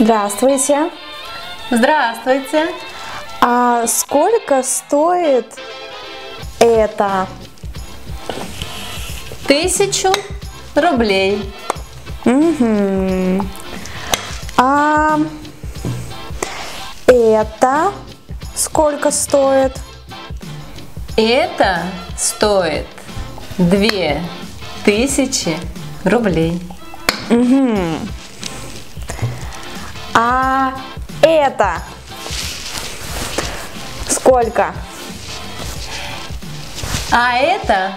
Здравствуйте. Здравствуйте. А сколько стоит это? 1000 рублей. Угу. А это сколько стоит? Это стоит 2000 рублей. Угу. А это сколько? А это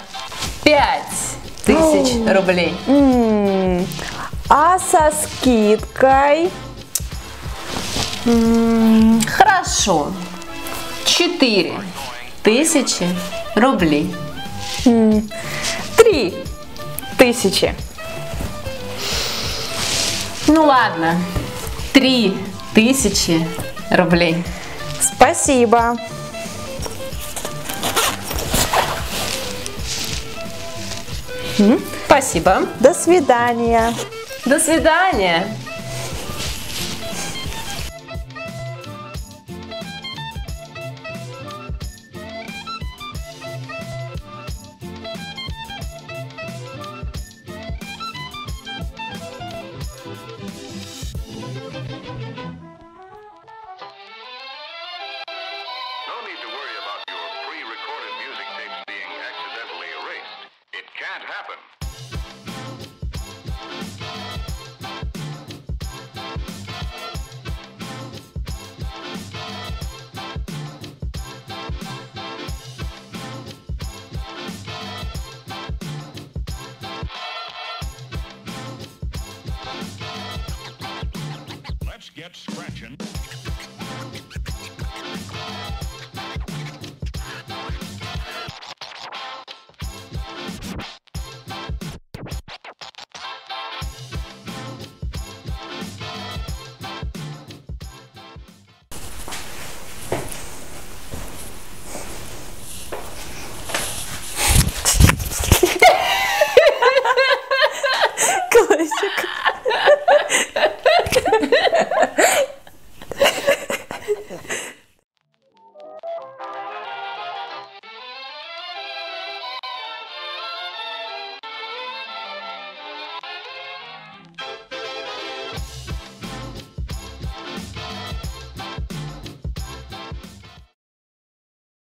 5000 рублей. А со скидкой? Хорошо. 4000 рублей. 3000. Ну ладно. 3000 рублей. Спасибо. Спасибо. До свидания. До свидания. No need to worry about your pre-recorded music tapes being accidentally erased. It can't happen. Let's get scratching.